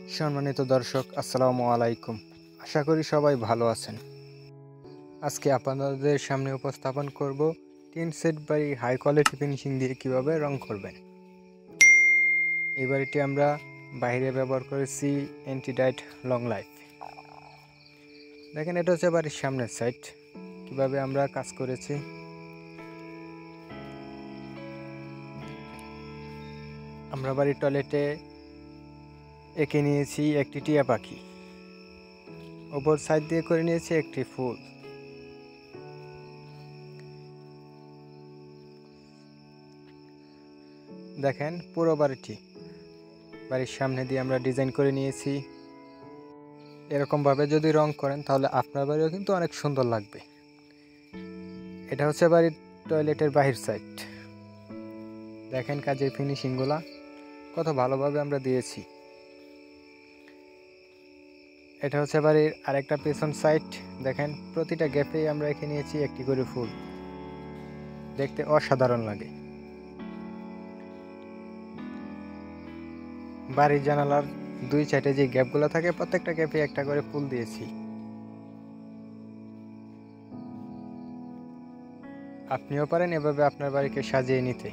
সম্মানিত দর্শক, আসসালামু আলাইকুম। আশা করি সবাই ভালো আছেন। আজকে আপনাদের সামনে উপস্থাপন করব টিন সেট বাড়ি হাই কোয়ালিটি ফিনিশিং দিয়ে কিভাবে রং করবেন। এই বাড়িটি আমরা বাইরে ব্যবহার করেছি অ্যান্টিডাইট লং লাইফ। দেখেন, এটা হচ্ছে বাড়ির সামনের সাইড, কিভাবে আমরা কাজ করেছি। আমরা বাড়ির টয়লেটে এঁকে নিয়েছি একটি টিয়া পাখি, ওপর সাইড দিয়ে করে নিয়েছি একটি ফুল। দেখেন, পুরো বাড়ির সামনে দিয়ে আমরা ডিজাইন করে নিয়েছি। এরকমভাবে যদি রং করেন তাহলে আপনার বাড়িও কিন্তু অনেক সুন্দর লাগবে। এটা হচ্ছে বাড়ির টয়লেটের বাহির সাইড। দেখেন কাজের ফিনিশিংগুলা কত ভালোভাবে আমরা দিয়েছি। এটা হচ্ছে বাড়ির আরেকটা পেছন সাইড। দেখেন, প্রতিটা গ্যাপেই আমরা রেখে নিয়েছি একটি করে ফুল, দেখতে অসাধারণ লাগে। বাড়ির জানালার দুই সাইডে যে গ্যাপগুলো থাকে, প্রত্যেকটা গ্যাপে একটা করে ফুল দিয়েছি। আপনিও পারেন এভাবে আপনার বাড়িকে সাজিয়ে নিতে।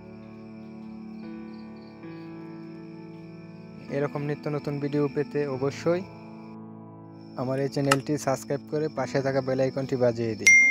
এরকম নিত্য নতুন ভিডিও পেতে অবশ্যই আমার এই চ্যানেলটি সাবস্ক্রাইব করে পাশে থাকা বেল আইকনটি বাজিয়ে দিন।